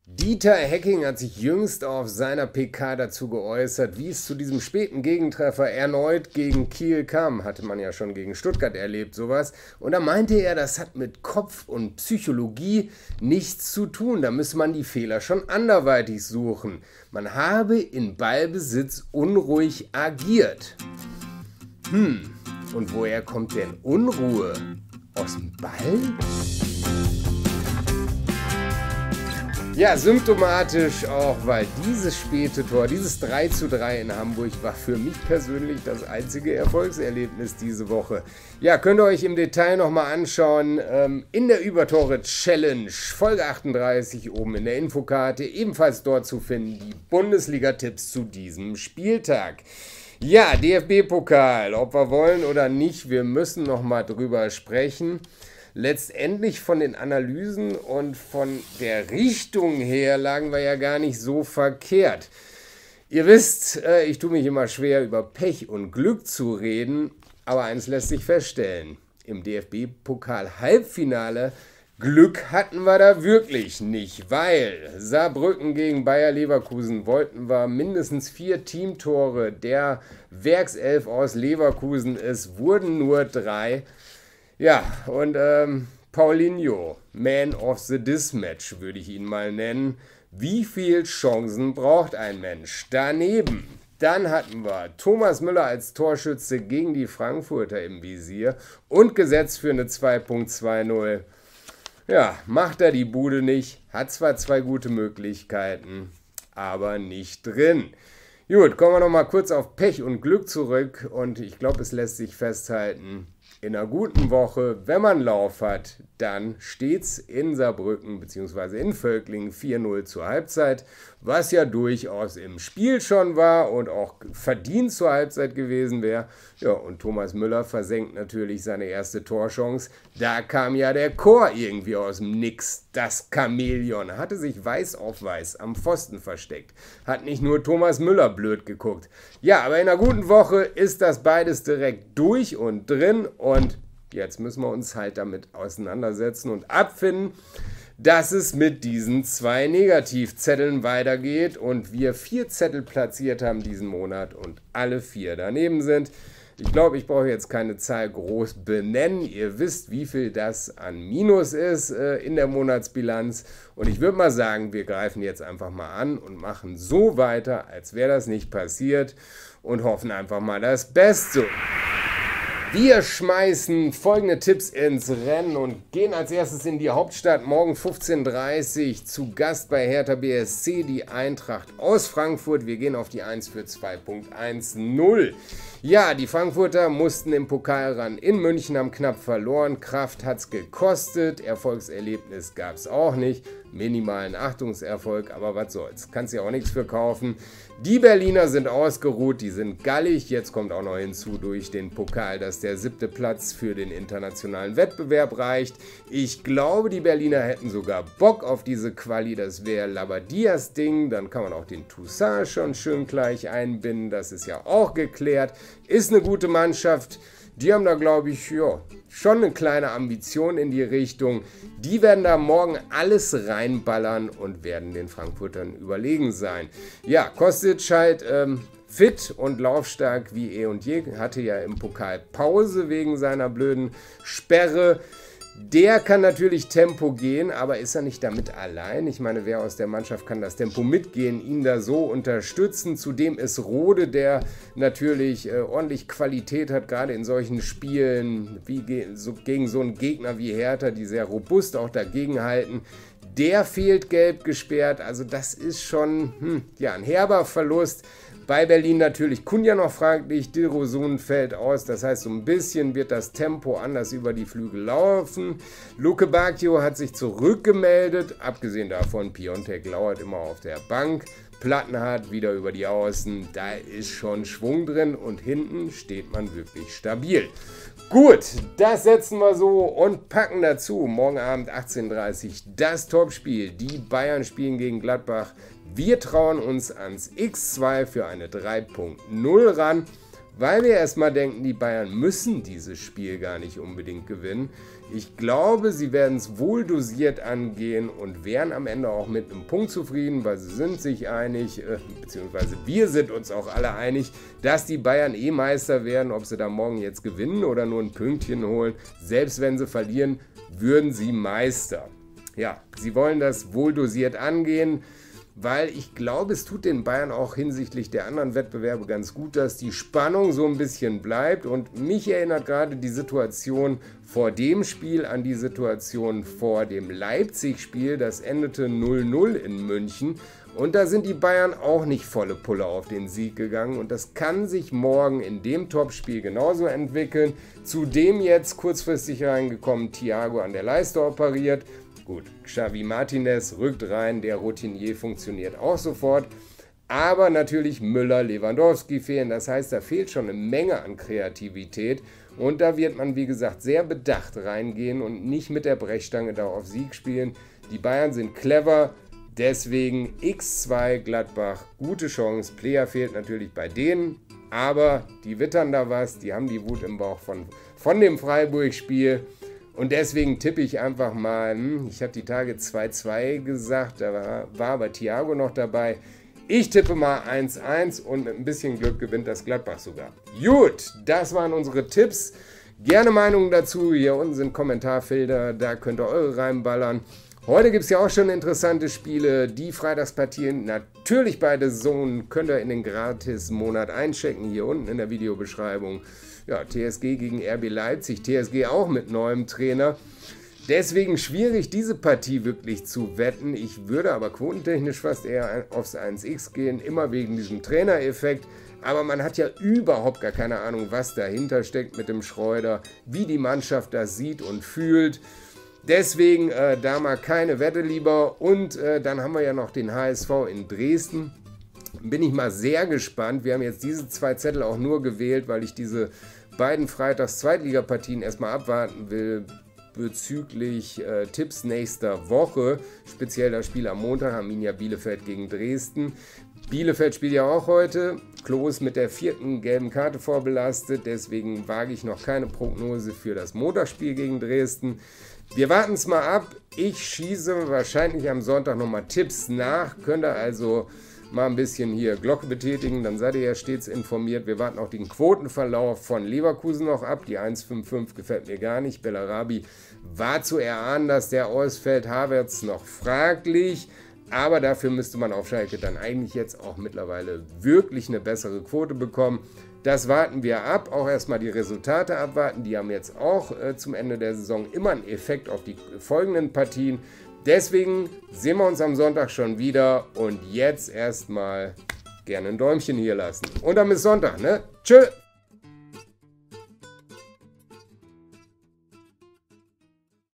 Dieter Hecking hat sich jüngst auf seiner PK dazu geäußert, wie es zu diesem späten Gegentreffer erneut gegen Kiel kam. Hatte man ja schon gegen Stuttgart erlebt, sowas. Und da meinte er, das hat mit Kopf und Psychologie nichts zu tun. Da müsse man die Fehler schon anderweitig suchen. Man habe in Ballbesitz unruhig agiert. Und woher kommt denn Unruhe? Aus dem Ball? Ja, symptomatisch auch, weil dieses späte Tor, dieses 3:3 in Hamburg, war für mich persönlich das einzige Erfolgserlebnis diese Woche. Ja, könnt ihr euch im Detail nochmal anschauen in der Übertore-Challenge, Folge 38, oben in der Infokarte, ebenfalls dort zu finden, die Bundesliga-Tipps zu diesem Spieltag. Ja, DFB-Pokal, ob wir wollen oder nicht, wir müssen nochmal drüber sprechen. Letztendlich von den Analysen und von der Richtung her lagen wir ja gar nicht so verkehrt. Ihr wisst, ich tue mich immer schwer, über Pech und Glück zu reden, aber eins lässt sich feststellen, im DFB-Pokal-Halbfinale Glück hatten wir da wirklich nicht, weil Saarbrücken gegen Bayer Leverkusen wollten wir mindestens 4 Teamtore der Werkself aus Leverkusen, es wurden nur 3. Ja, und Paulinho, Man of the Dismatch, würde ich ihn mal nennen. Wie viele Chancen braucht ein Mensch? Daneben, dann hatten wir Thomas Müller als Torschütze gegen die Frankfurter im Visier und gesetzt für eine 2.20. Ja, macht er die Bude nicht, hat zwar 2 gute Möglichkeiten, aber nicht drin. Gut, kommen wir nochmal kurz auf Pech und Glück zurück und ich glaube, es lässt sich festhalten, in einer guten Woche, wenn man Lauf hat, dann steht's in Saarbrücken bzw. in Völklingen 4:0 zur Halbzeit, was ja durchaus im Spiel schon war und auch verdient zur Halbzeit gewesen wäre. Ja, und Thomas Müller versenkt natürlich seine erste Torchance. Da kam ja der Chor irgendwie aus dem Nix. Das Chamäleon hatte sich weiß auf weiß am Pfosten versteckt. Hat nicht nur Thomas Müller blöd geguckt. Ja, aber in einer guten Woche ist das beides direkt durch und drin. Und jetzt müssen wir uns halt damit auseinandersetzen und abfinden, dass es mit diesen 2 Negativzetteln weitergeht und wir 4 Zettel platziert haben diesen Monat und alle 4 daneben sind. Ich glaube, ich brauche jetzt keine Zahl groß benennen. Ihr wisst, wie viel das an Minus ist in der Monatsbilanz. Und ich würde mal sagen, wir greifen jetzt einfach mal an und machen so weiter, als wäre das nicht passiert und hoffen einfach mal das Beste. Wir schmeißen folgende Tipps ins Rennen und gehen als erstes in die Hauptstadt. Morgen 15:30 Uhr zu Gast bei Hertha BSC, die Eintracht aus Frankfurt. Wir gehen auf die 1 für 2.10. Ja, die Frankfurter mussten im Pokal ran. In München haben knapp verloren. Kraft hat es gekostet. Erfolgserlebnis gab es auch nicht. Minimalen Achtungserfolg, aber was soll's. Kannst ja auch nichts für kaufen. Die Berliner sind ausgeruht, die sind gallig. Jetzt kommt auch noch hinzu durch den Pokal, dass der 7. Platz für den internationalen Wettbewerb reicht. Ich glaube, die Berliner hätten sogar Bock auf diese Quali. Das wäre Labadias Ding. Dann kann man auch den Toussaint schon schön gleich einbinden. Das ist ja auch geklärt. Ist eine gute Mannschaft. Die haben da, glaube ich, ja, schon eine kleine Ambition in die Richtung. Die werden da morgen alles reinballern und werden den Frankfurtern überlegen sein. Ja, Kostic halt fit und laufstark wie eh und je. Hatte ja im Pokal Pause wegen seiner blöden Sperre. Der kann natürlich Tempo gehen, aber ist er nicht damit allein? Ich meine, wer aus der Mannschaft kann das Tempo mitgehen, ihn da so unterstützen? Zudem ist Rode, der natürlich ordentlich Qualität hat, gerade in solchen Spielen wie gegen so einen Gegner wie Hertha, die sehr robust auch dagegen halten. Der fehlt gelb gesperrt, also das ist schon ja, ein herber Verlust. Bei Berlin natürlich Kunja noch fraglich, Dilrosun fällt aus, das heißt so ein bisschen wird das Tempo anders über die Flügel laufen. Luke Bacchio hat sich zurückgemeldet, abgesehen davon, Piontek lauert immer auf der Bank. Plattenhardt wieder über die Außen, da ist schon Schwung drin und hinten steht man wirklich stabil. Gut, das setzen wir so und packen dazu morgen Abend 18:30 Uhr das Topspiel. Die Bayern spielen gegen Gladbach. Wir trauen uns ans X2 für eine 3.0 ran, weil wir erstmal denken, die Bayern müssen dieses Spiel gar nicht unbedingt gewinnen. Ich glaube, sie werden es wohl dosiert angehen und wären am Ende auch mit einem Punkt zufrieden, weil sie sind sich einig, beziehungsweise wir sind uns auch alle einig, dass die Bayern Meister werden. Ob sie da morgen jetzt gewinnen oder nur ein Pünktchen holen, selbst wenn sie verlieren, würden sie Meister. Ja, sie wollen das wohl dosiert angehen, weil ich glaube, es tut den Bayern auch hinsichtlich der anderen Wettbewerbe ganz gut, dass die Spannung so ein bisschen bleibt. Und mich erinnert gerade die Situation vor dem Spiel an die Situation vor dem Leipzig-Spiel. Das endete 0-0 in München. Und da sind die Bayern auch nicht volle Pulle auf den Sieg gegangen. Und das kann sich morgen in dem Topspiel genauso entwickeln. Zudem jetzt kurzfristig reingekommen, Thiago an der Leiste operiert. Gut, Xavi Martinez rückt rein, der Routinier funktioniert auch sofort. Aber natürlich Müller, Lewandowski fehlen. Das heißt, da fehlt schon eine Menge an Kreativität. Und da wird man, wie gesagt, sehr bedacht reingehen und nicht mit der Brechstange da auf Sieg spielen. Die Bayern sind clever, deswegen x2 Gladbach, gute Chance. Player fehlt natürlich bei denen, aber die wittern da was. Die haben die Wut im Bauch von dem Freiburg-Spiel. Und deswegen tippe ich einfach mal, ich habe die Tage 2-2 gesagt, da war aber Thiago noch dabei. Ich tippe mal 1-1 und mit ein bisschen Glück gewinnt das Gladbach sogar. Gut, das waren unsere Tipps. Gerne Meinungen dazu, hier unten sind Kommentarfelder, da könnt ihr eure reinballern. Heute gibt es ja auch schon interessante Spiele, die Freitagspartien, natürlich bei The Zone, könnt ihr in den Gratis-Monat einchecken, hier unten in der Videobeschreibung. Ja, TSG gegen RB Leipzig, TSG auch mit neuem Trainer. Deswegen schwierig, diese Partie wirklich zu wetten. Ich würde aber quotentechnisch fast eher aufs 1x gehen, immer wegen diesem Trainereffekt. Aber man hat ja überhaupt gar keine Ahnung, was dahinter steckt mit dem Schreuder, wie die Mannschaft das sieht und fühlt. Deswegen da mal keine Wette lieber. Und dann haben wir ja noch den HSV in Dresden. Bin ich mal sehr gespannt. Wir haben jetzt diese 2 Zettel auch nur gewählt, weil ich diese beiden Freitags-Zweitligapartien erstmal abwarten will bezüglich Tipps nächster Woche. Speziell das Spiel am Montag, Arminia Bielefeld gegen Dresden. Bielefeld spielt ja auch heute. Klos mit der 4. gelben Karte vorbelastet. Deswegen wage ich noch keine Prognose für das Montagsspiel gegen Dresden. Wir warten es mal ab. Ich schieße wahrscheinlich am Sonntag nochmal Tipps nach. Könnt ihr also mal ein bisschen hier Glocke betätigen, dann seid ihr ja stets informiert. Wir warten auch den Quotenverlauf von Leverkusen noch ab. Die 1,55 gefällt mir gar nicht. Bellarabi war zu erahnen, dass der ausfällt. Havertz noch fraglich. Aber dafür müsste man auf Schalke dann eigentlich jetzt auch mittlerweile wirklich eine bessere Quote bekommen. Das warten wir ab. Auch erstmal die Resultate abwarten. Die haben jetzt auch zum Ende der Saison immer einen Effekt auf die folgenden Partien. Deswegen sehen wir uns am Sonntag schon wieder und jetzt erstmal gerne ein Däumchen hier lassen. Und dann bis Sonntag, ne? Tschö!